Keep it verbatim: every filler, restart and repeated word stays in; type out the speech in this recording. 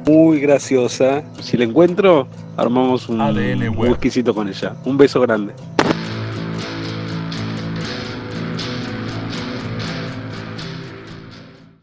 muy graciosa. Si la encuentro, armamos un, A D N un Web. exquisito con ella. Un beso grande.